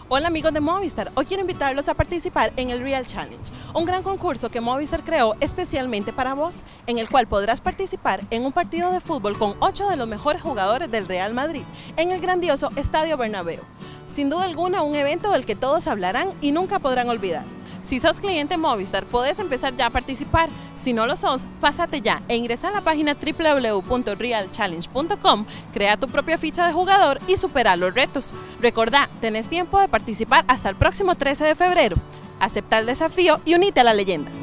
Hola amigos de Movistar, hoy quiero invitarlos a participar en el Real Challenge, un gran concurso que Movistar creó especialmente para vos, en el cual podrás participar en un partido de fútbol con 8 de los mejores jugadores del Real Madrid en el grandioso Estadio Bernabéu. Sin duda alguna, un evento del que todos hablarán y nunca podrán olvidar. Si sos cliente Movistar, podés empezar ya a participar. Si no lo sos, pásate ya e ingresa a la página www.realchallenge.com, crea tu propia ficha de jugador y supera los retos. Recordá, tenés tiempo de participar hasta el próximo 13 de febrero. Acepta el desafío y unite a la leyenda.